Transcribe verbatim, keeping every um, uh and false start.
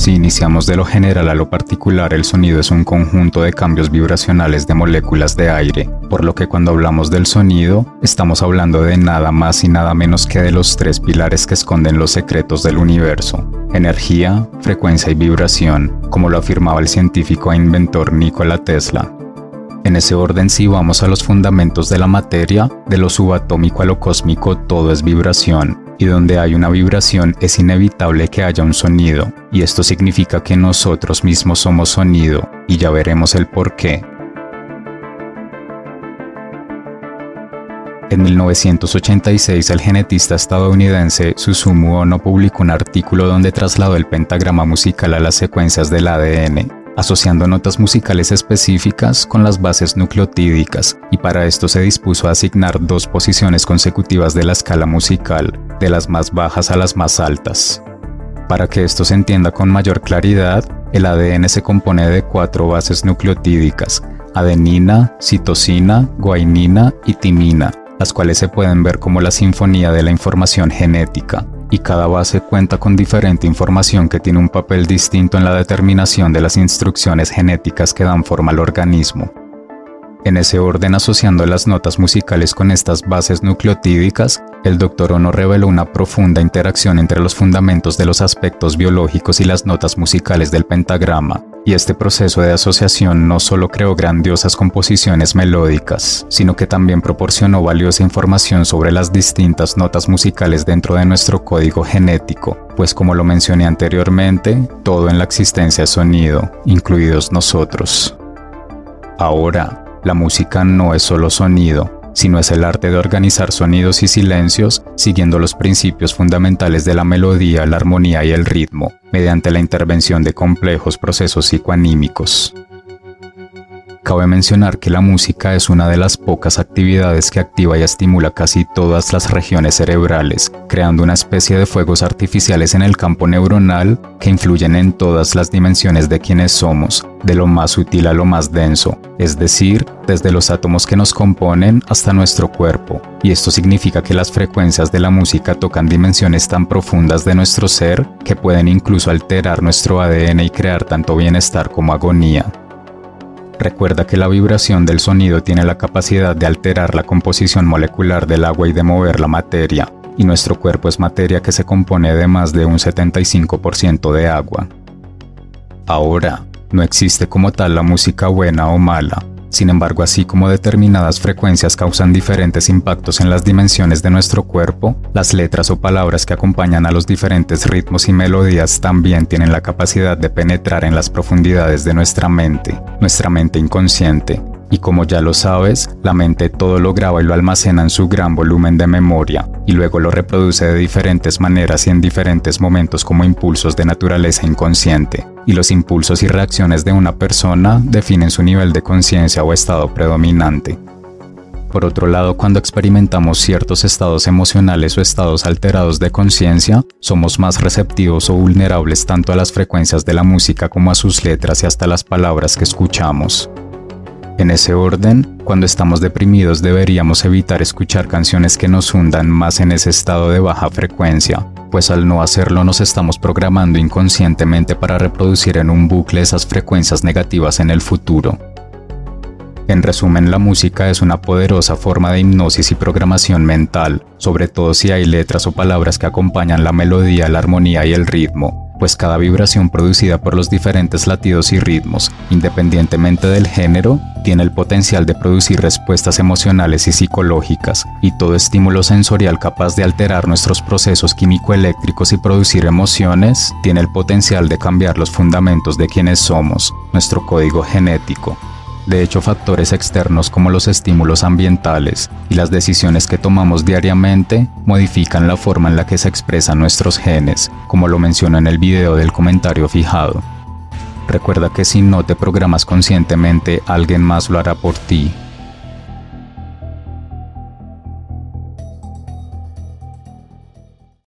Si iniciamos de lo general a lo particular, el sonido es un conjunto de cambios vibracionales de moléculas de aire, por lo que cuando hablamos del sonido, estamos hablando de nada más y nada menos que de los tres pilares que esconden los secretos del universo: energía, frecuencia y vibración, como lo afirmaba el científico e inventor Nikola Tesla. En ese orden, si vamos a los fundamentos de la materia, de lo subatómico a lo cósmico, todo es vibración, y donde hay una vibración es inevitable que haya un sonido, y esto significa que nosotros mismos somos sonido, y ya veremos el por qué. En mil novecientos ochenta y seis, el genetista estadounidense Susumu Ohno publicó un artículo donde trasladó el pentagrama musical a las secuencias del A D N, asociando notas musicales específicas con las bases nucleotídicas, y para esto se dispuso a asignar dos posiciones consecutivas de la escala musical, de las más bajas a las más altas. Para que esto se entienda con mayor claridad, el A D N se compone de cuatro bases nucleotídicas: adenina, citosina, guanina y timina, las cuales se pueden ver como la sinfonía de la información genética, y cada base cuenta con diferente información que tiene un papel distinto en la determinación de las instrucciones genéticas que dan forma al organismo. En ese orden, asociando las notas musicales con estas bases nucleotídicas, el doctor Ohno reveló una profunda interacción entre los fundamentos de los aspectos biológicos y las notas musicales del pentagrama, y este proceso de asociación no solo creó grandiosas composiciones melódicas, sino que también proporcionó valiosa información sobre las distintas notas musicales dentro de nuestro código genético, pues como lo mencioné anteriormente, todo en la existencia es sonido, incluidos nosotros. Ahora, la música no es solo sonido, sino es el arte de organizar sonidos y silencios siguiendo los principios fundamentales de la melodía, la armonía y el ritmo, mediante la intervención de complejos procesos psicoanímicos. Cabe mencionar que la música es una de las pocas actividades que activa y estimula casi todas las regiones cerebrales, creando una especie de fuegos artificiales en el campo neuronal que influyen en todas las dimensiones de quienes somos, de lo más sutil a lo más denso, es decir, desde los átomos que nos componen hasta nuestro cuerpo, y esto significa que las frecuencias de la música tocan dimensiones tan profundas de nuestro ser que pueden incluso alterar nuestro A D N y crear tanto bienestar como agonía. Recuerda que la vibración del sonido tiene la capacidad de alterar la composición molecular del agua y de mover la materia, y nuestro cuerpo es materia que se compone de más de un setenta y cinco por ciento de agua. Ahora, no existe como tal la música buena o mala. Sin embargo, así como determinadas frecuencias causan diferentes impactos en las dimensiones de nuestro cuerpo, las letras o palabras que acompañan a los diferentes ritmos y melodías también tienen la capacidad de penetrar en las profundidades de nuestra mente, nuestra mente inconsciente. Y como ya lo sabes, la mente todo lo graba y lo almacena en su gran volumen de memoria, y luego lo reproduce de diferentes maneras y en diferentes momentos como impulsos de naturaleza inconsciente. Y los impulsos y reacciones de una persona definen su nivel de conciencia o estado predominante. Por otro lado, cuando experimentamos ciertos estados emocionales o estados alterados de conciencia, somos más receptivos o vulnerables tanto a las frecuencias de la música como a sus letras y hasta las palabras que escuchamos. En ese orden, cuando estamos deprimidos deberíamos evitar escuchar canciones que nos hundan más en ese estado de baja frecuencia, pues al no hacerlo nos estamos programando inconscientemente para reproducir en un bucle esas frecuencias negativas en el futuro. En resumen, la música es una poderosa forma de hipnosis y programación mental, sobre todo si hay letras o palabras que acompañan la melodía, la armonía y el ritmo, pues cada vibración producida por los diferentes latidos y ritmos, independientemente del género, tiene el potencial de producir respuestas emocionales y psicológicas, y todo estímulo sensorial capaz de alterar nuestros procesos químico-eléctricos y producir emociones, tiene el potencial de cambiar los fundamentos de quienes somos, nuestro código genético. De hecho, factores externos como los estímulos ambientales y las decisiones que tomamos diariamente modifican la forma en la que se expresan nuestros genes, como lo menciono en el video del comentario fijado. Recuerda que si no te programas conscientemente, alguien más lo hará por ti.